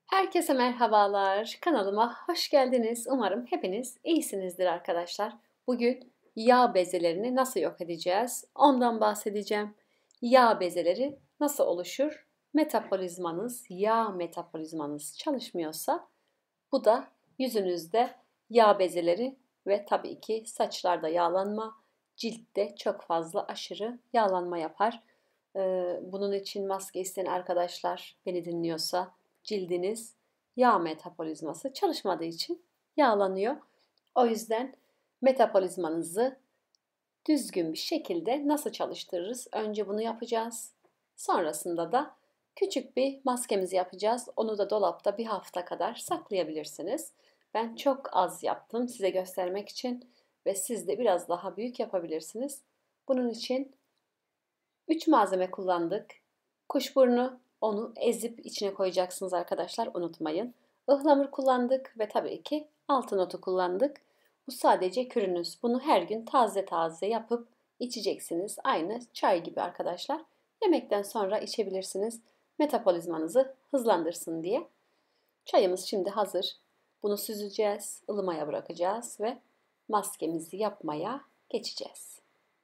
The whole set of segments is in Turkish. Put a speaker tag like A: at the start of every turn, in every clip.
A: Herkese merhabalar. Kanalıma hoş geldiniz. Umarım hepiniz iyisinizdir arkadaşlar. Bugün yağ bezelerini nasıl yok edeceğiz? Ondan bahsedeceğim. Yağ bezeleri nasıl oluşur? Yağ metabolizmanız çalışmıyorsa bu da yüzünüzde yağ bezeleri ve tabii ki saçlarda yağlanma, ciltte çok fazla aşırı yağlanma yapar. Bunun için maske isteyen arkadaşlar beni dinliyorsa cildiniz yağ metabolizması çalışmadığı için yağlanıyor. O yüzden metabolizmanızı düzgün bir şekilde nasıl çalıştırırız? Önce bunu yapacağız. Sonrasında da küçük bir maskemizi yapacağız. Onu da dolapta bir hafta kadar saklayabilirsiniz. Ben çok az yaptım size göstermek için ve siz de biraz daha büyük yapabilirsiniz. Bunun için 3 malzeme kullandık. Kuşburnu, onu ezip içine koyacaksınız arkadaşlar, unutmayın. Ihlamur kullandık ve tabii ki altın otu kullandık. Bu sadece kürünüz. Bunu her gün taze taze yapıp içeceksiniz. Aynı çay gibi arkadaşlar. Yemekten sonra içebilirsiniz. Metabolizmanızı hızlandırsın diye. Çayımız şimdi hazır. Bunu süzeceğiz, ılımaya bırakacağız ve maskemizi yapmaya geçeceğiz.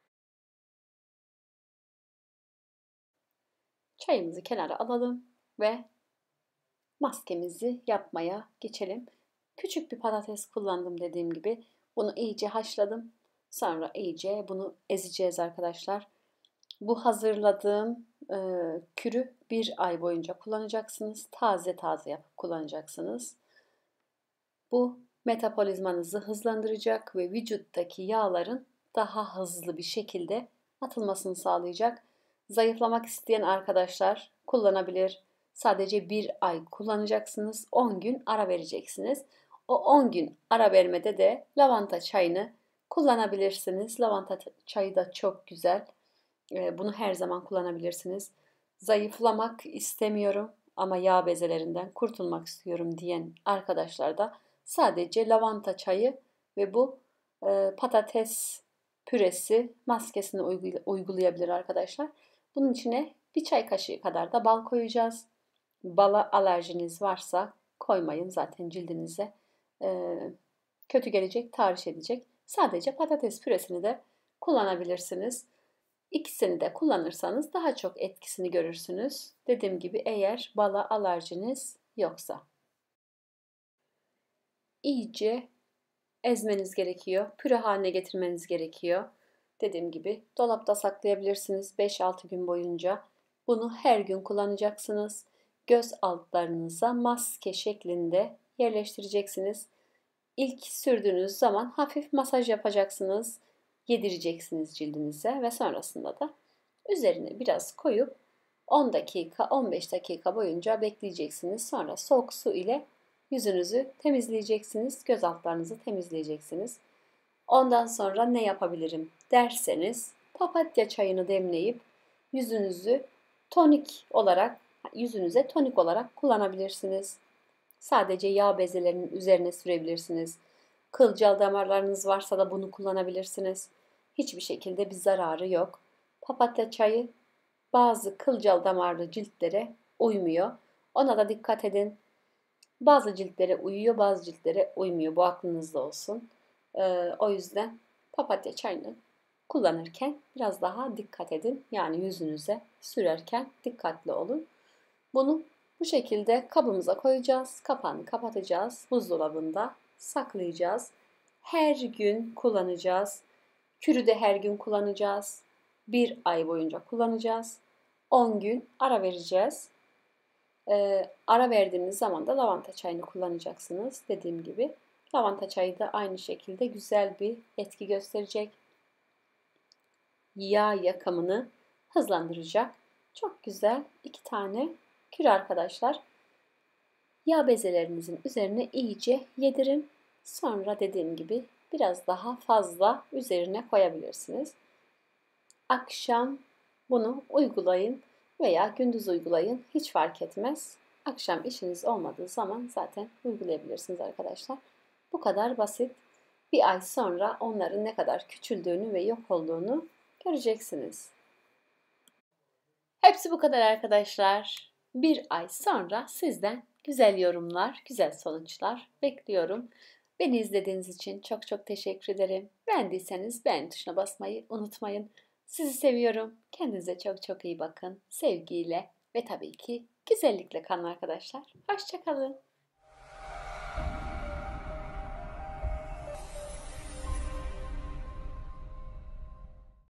A: Çayımızı kenara alalım ve maskemizi yapmaya geçelim. Küçük bir patates kullandım dediğim gibi. Bunu iyice haşladım. Sonra iyice bunu ezeceğiz arkadaşlar. Bu hazırladığım kürü bir ay boyunca kullanacaksınız. Taze taze yapıp kullanacaksınız. Bu metabolizmanızı hızlandıracak ve vücuttaki yağların daha hızlı bir şekilde atılmasını sağlayacak. Zayıflamak isteyen arkadaşlar kullanabilir. Sadece bir ay kullanacaksınız. 10 gün ara vereceksiniz. O 10 gün ara vermede de lavanta çayını kullanabilirsiniz. Lavanta çayı da çok güzel. Bunu her zaman kullanabilirsiniz. Zayıflamak istemiyorum ama yağ bezelerinden kurtulmak istiyorum diyen arkadaşlar da sadece lavanta çayı ve bu patates püresi maskesini uygulayabilir arkadaşlar. Bunun içine bir çay kaşığı kadar da bal koyacağız. Bala alerjiniz varsa koymayın, zaten cildinize kötü gelecek, tahriş edecek. Sadece patates püresini de kullanabilirsiniz. İkisini de kullanırsanız daha çok etkisini görürsünüz. Dediğim gibi eğer bala alerjiniz yoksa. İyice ezmeniz gerekiyor. Püre haline getirmeniz gerekiyor. Dediğim gibi dolapta saklayabilirsiniz 5-6 gün boyunca. Bunu her gün kullanacaksınız. Göz altlarınıza maske şeklinde yerleştireceksiniz. İlk sürdüğünüz zaman hafif masaj yapacaksınız. Yedireceksiniz cildinize ve sonrasında da üzerine biraz koyup 10 dakika 15 dakika boyunca bekleyeceksiniz. Sonra soğuk su ile yüzünüzü temizleyeceksiniz. Göz altlarınızı temizleyeceksiniz. Ondan sonra ne yapabilirim derseniz papatya çayını demleyip yüzünüzü tonik olarak yüzünüze tonik olarak kullanabilirsiniz. Sadece yağ bezelerinin üzerine sürebilirsiniz. Kılcal damarlarınız varsa da bunu kullanabilirsiniz. Hiçbir şekilde bir zararı yok. Papatya çayı bazı kılcal damarlı ciltlere uymuyor. Ona da dikkat edin. Bazı ciltlere uyuyor, bazı ciltlere uymuyor. Bu aklınızda olsun. O yüzden papatya çayını kullanırken biraz daha dikkat edin. Yani yüzünüze sürerken dikkatli olun. Bunu bu şekilde kabımıza koyacağız. Kapağını kapatacağız. Buzdolabında saklayacağız. Her gün kullanacağız. Kürü de her gün kullanacağız. Bir ay boyunca kullanacağız. 10 gün ara vereceğiz. Ara verdiğiniz zaman da lavanta çayını kullanacaksınız. Dediğim gibi lavanta çayı da aynı şekilde güzel bir etki gösterecek. Yağ yakımını hızlandıracak. Çok güzel 2 tane kür arkadaşlar. Yağ bezelerinizin üzerine iyice yedirin. Sonra dediğim gibi biraz daha fazla üzerine koyabilirsiniz. Akşam bunu uygulayın veya gündüz uygulayın. Hiç fark etmez. Akşam işiniz olmadığı zaman zaten uygulayabilirsiniz arkadaşlar. Bu kadar basit. Bir ay sonra onların ne kadar küçüldüğünü ve yok olduğunu göreceksiniz. Hepsi bu kadar arkadaşlar. Bir ay sonra sizden güzel yorumlar, güzel sonuçlar bekliyorum. Beni izlediğiniz için çok çok teşekkür ederim. Beğendiyseniz beğen tuşuna basmayı unutmayın. Sizi seviyorum. Kendinize çok çok iyi bakın. Sevgiyle ve tabii ki güzellikle kalın arkadaşlar. Hoşça kalın.